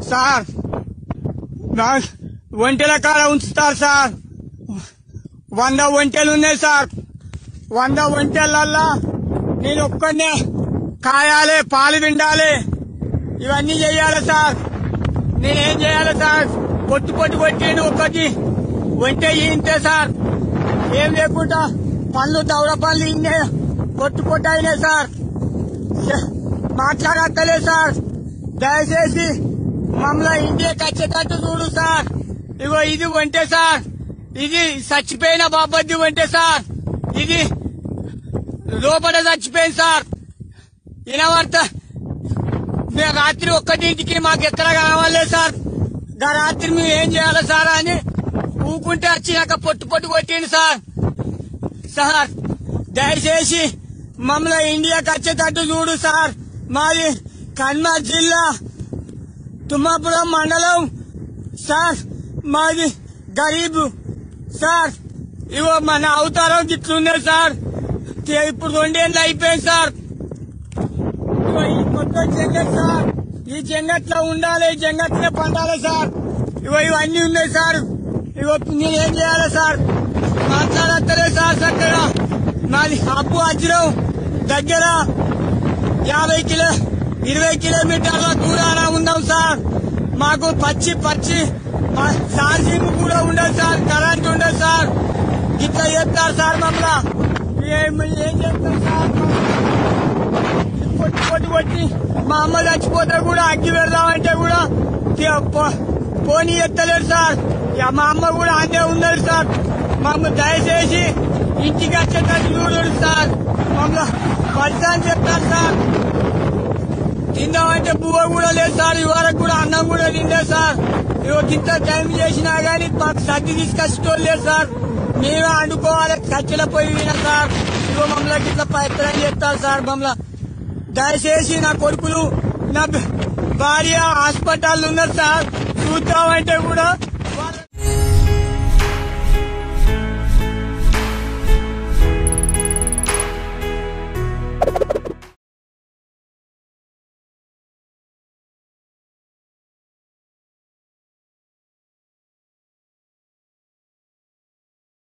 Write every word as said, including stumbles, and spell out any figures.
Sir ఒంటెల కాడ ఉంచుతారు sir. వంద ఒంటెలు ఉన్నాయి సార్. వంద ఒంటెలల్లా నేను ఒక్కనే కాయాలి, పాలు విండాలి, ఇవన్నీ చెయ్యాలి సార్. నేనేం చేయాలి సార్? పొట్టు పొట్టు కొట్టేది ఒక్కటి ఒంటె ఇంతే సార్. ఏం లేకుండా పనులు దౌడ పనులు ఇన్నే పొట్టు పొట్టు అయినాయి సార్. మాట్లాడక్కలే సార్. దయచేసి మమ్మల్ని ఇండియాకి వచ్చేటట్టు చూడు సార్. ఇగో ఇది ఒంటె సార్. ఇది చచ్చిపోయిన బాబద్ది ఒంటె సార్. ఇది లోపల చచ్చిపోయింది సార్. వినవర్త మేము రాత్రి ఒక్కటింటికి మాకు ఎక్కడ కావాలేదు సార్. గా రాత్రి మేము ఏం చేయాలి సార్ అని ఊకుంటే వచ్చినాక పొట్టు పొట్టు కొట్టింది సార్. సార్ దయచేసి మమ్మల్ని ఇండియాకి వచ్చేటట్టు చూడు సార్. మాది కన్మార్ జిల్లా తుమ్మాపురం మండలం సార్. మాది గరీబ్ సార్. ఇగో మన అవతారం గిట్లున్నది సార్. ఇప్పుడు రెండేళ్ళు అయిపోయింది సార్. ఇగో ఈ మొత్తం జంగట్ సార్. ఈ జంగట్లో ఉండాలి, ఈ జంగట్లే పండాలి సార్. ఇగో ఇవన్నీ ఉన్నాయి సార్. ఇగో నేనేం చేయాలి సార్? మాట్లాడతలే సార్ చక్కగా. మాది అప్పు అజ్రం దగ్గర యాభై కిలో ఇరవై కిలోమీటర్ల దూరాన ఉన్నాం సార్. మాకు పచ్చి పచ్చి ఛార్జింగ్ కూడా ఉండదు సార్. కరెంట్ ఉండదు సార్. ఇట్లా చెప్తారు సార్. మమ్మల్ని ఏం చెప్తారు సార్? కొట్టి కొట్టి కొట్టి మా అమ్మ చచ్చిపోతే కూడా అగ్గి పెడదామంటే కూడా పోనీ ఎత్తలేరు సార్. మా అమ్మ కూడా అన్నే ఉన్నారు సార్. మమ్మల్ని దయచేసి ఇంటికి వచ్చేటట్టు చూడరు సార్. మమ్మల్ని పరిచయం చెప్తారు సార్. తిందామంటే బువ్వ కూడా లేదు సార్. ఇవరకు కూడా అన్నం కూడా తిండే సార్. ఇవో ఇంత టైం చేసినా గానీ మాకు సర్ది తీసుకొచ్చేటోళ్ళు లేదు సార్. మేమే వండుకోవాలి కట్టెల పొయ్యి విన సార్. ఇగో మమ్మల్ని ఇట్లా ప్రయత్నం చేస్తారు సార్. మమ్మల్ని దయచేసి నా కొడుకులు నా భార్య హాస్పిటల్ ఉన్నారు సార్. చూద్దామంటే కూడా